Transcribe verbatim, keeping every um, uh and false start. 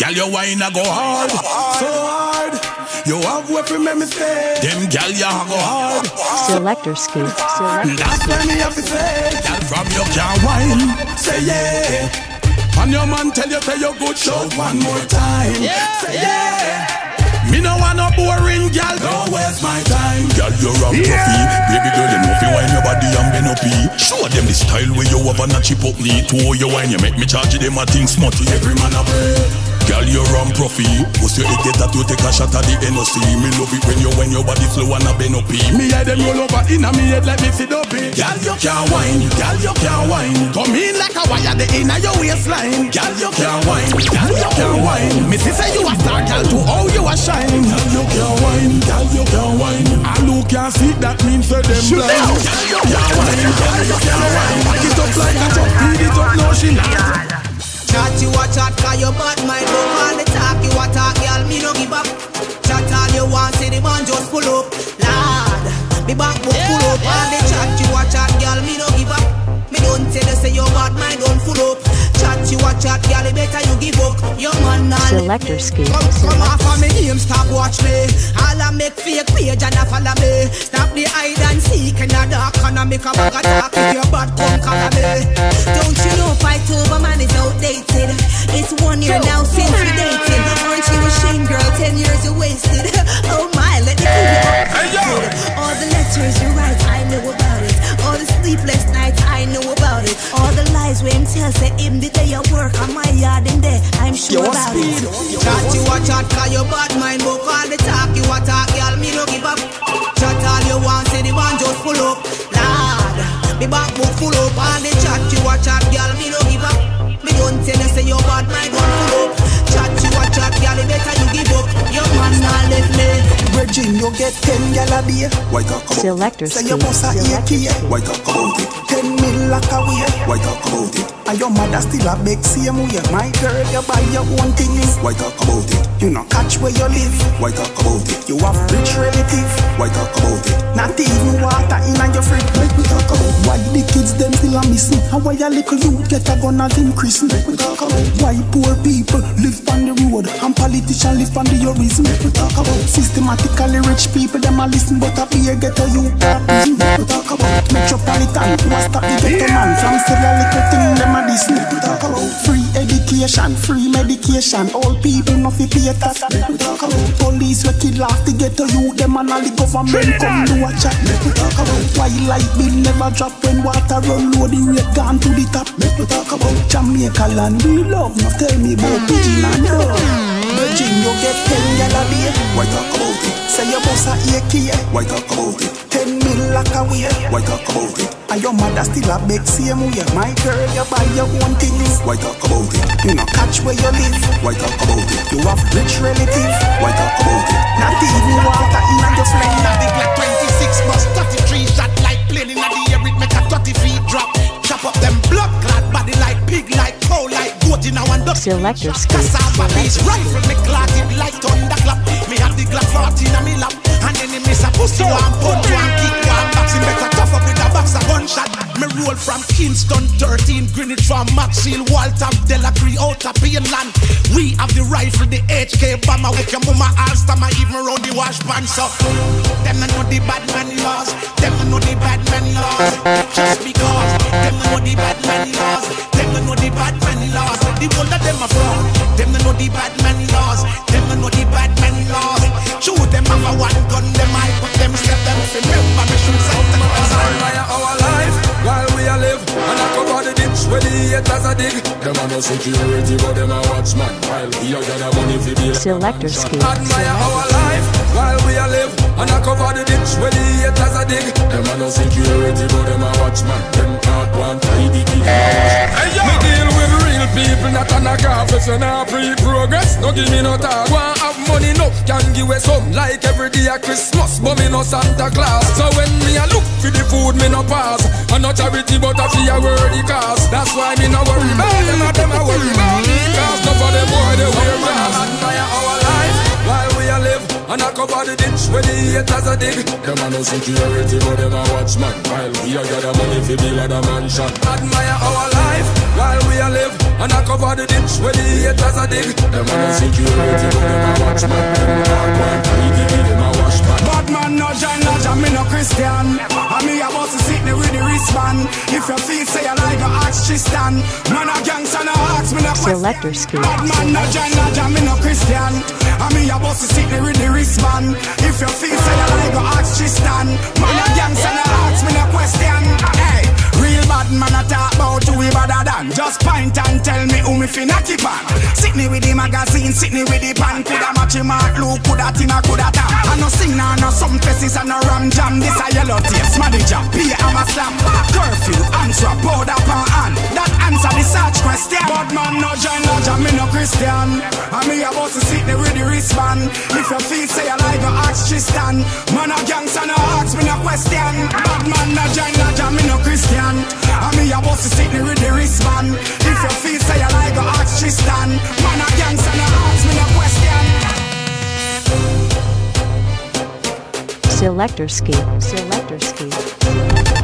Girl, your wine a go hard, so hard. You have weapon me mistake. Them girl you a go hard. Selector Scoop. That's why me have to say, girl from you can wine. Say yeah. And your man tell you say you good. Shout one more time. Yeah. Say yeah. Me no want no boring girl, don't waste my time. Girl, you're a yeah. Trophy. Baby girl, you know fi wine your body and bend up. Show them the style where you have and a chip up knee. To how you wine, you make me charge them a thing smutty. Every man a pray. Girl, you're on profi. Push your head get that you take a shot at the N O C. Me love it when you when your body slow and a bend up. Me head them roll over in a me head like me sit up. Girl, you can wine. Girl, you can wine. Come in like a wire the inna your waistline. Girl, you can wine. Girl, you can wine. Me see say you a star, girl, to how you a shine. Girl, you can wine. Girl, you can wine. And who can see that means for them blind. Girl, you can wine. Girl, you can wine. Back it up like a jump, feed it up, no she not. Chat you a chat, cause you bad mind. Go on the talk, you a talk, girl, me no give up. Chat all you want, say the man just pull up. Lord, me back book pull up. On the chat you a chat, girl, me no give up. Me don't tell you say your bad mind don't full up. Chat you a chat, girl, better you give up. Your man now Selector Scoop. Come, come off of me name, stop watch me. All I make fake page and I follow me. Stop the hide and seek in the dark and I make a bag of talk. If your bad come color me. Don't you know fight over man is outdated. It's one year now since we dated. Aren't you ashamed, girl? Ten years you wasted. Oh my, let me cool you up. All the letters you write, I know about it. All the sleepless nights, I know about it. All the lies when him tell say him the day you work on my yard in there, I'm sure Yo, about speed. it. Chat you a chat, cause you bad mind, but all the talk you a talk, girl, me no give up. Chat all you want, say the man just full up. Lord, me back book full up. All the chat you a chat, girl, me no give up. Me don't tell you say you bad mind, don't full up. Chat you a chat, girl, better you give up. Your man not left me. Virgin, you get ten gal a day. Why talk about Selector it? Say you boss a A K. Why talk about it? Ten mil like a way. Why talk about it? And your mother still a beg same way. My girl, you buy your own things. Why talk about it? You not catch where you live. Why talk about it? You have rich relative. Why talk about it? Not even water in your fridge. Make me talk about why the kids them still a missing. And why a little youth get a gun as him christen. Make me talk about why poor people live on the road and politicians live on the tourism. Make me talk about systematically rich people them a listen, but a beer get a youth. Make me talk about metropolitan who a stop the ghetto man from still a little thing them a this. Make me talk about free education, free medication. All people no fi pay tax. Make me talk about police we kill off the ghetto youth. Them and all the government come do a chat. Make me talk about why light bill never drop when water run low. The rate gone to the top. Make me talk about Jamaica land we love. Now tell me about pigeon and dog. Virgin, you get ten gal a day. Why talk about it? Say your boss a A K. Why talk about it? Ten mil like a way. Why talk about it? And your mother still a beg same way. My girl, you buy your own things. Why talk about it? You not catch where you live. Why talk about it? You have rich relative. Why talk about it? Not even water in your flame. Not the Glock twenty-six bus, thirty-three shot like plane in the air. It make a thirty feet drop. Chop up them blood clad body like pig, like cow, like goat in our duck. Selector Scoop. Cassava piece rifle me clotted like thunder clap. Me have the Glock fourteen on me lap. And then he miss a pussy one punch, one kick, one box. He make a tough up with a box a gunshot. Me roll from Kingston, thirteen Greenwich from Maxfield, Waltham, Delacree, out of Painland. We have the rifle, the H K bomber. With your mama Alstom, even round the wash pan. So them no know the bad man laws. Them no know the bad man laws. Just because them no know the bad man laws. Them no know the bad man laws. The one of them are fraud. Them no know the bad man laws. Them no know the bad man laws. Shoot them have a one gun. Them I put them step them. Remember me shoot something. Our life while we a live, and I cover the ditch where the haters a dig. Them a no security, but them a watchman. While we a gather money for the Selector Scoop. Admire our life while we a live, and I cover the ditch where the haters a dig. Them a no security, but them a watchman. Them can't want tidy keep a wash. Me deal with real people, not on a office and a pre-progress. No give me no talk. Want have money, no can give away some. Like every day a Christmas, but me no Santa Claus. So when me a look for the food, me no pass. And no charity, but I feel a worthy cause. That's why me no worry about them, and them a worry about me. Cause no for them boy, they wear grass. Admire our life while we a live, and I cover the ditch where the haters a dig. Them a no security, but them a watchman. While we a gather money fi build a mansion. Admire our life while we a live, and I cover the ditch where the haters a dig. Them a no security, but them a watchman. Them a one tidy, them a washman. Bad man no join lodge, and me no Christian. And me about to sit there with the wristband. If you feel say you like a ask Tristan, man a gangster no ask me no question. Selector skill. Bad man no join lodge, and me no Christian. And me about to sit there with the wristband. If you feel say you like a ask Tristan, man a gangster no ask me no question. Hey, real bad man a talk about you we better than. Just point and tell me who me finna keep on. Sit me with the magazine, sit me with the pan. Coulda match him out, look, coulda tina, coulda tam. I no sing now, no some faces and no ram jam. This a yellow tape, smaddy jam, P A a slam. Curfew, answer, powder pan hand. That answer the search question. But man no join lodge, and me no Christian. And me about to sit there with the wristband. If you feel say you like a ask Tristan, man a gangster no ask me no question. Bad man no join lodge, and me no Christian. And me about to sit there with the wristband. If you feel say you like a ask Tristan, man a gangster no ask me no question. Selector skill. Selector skill.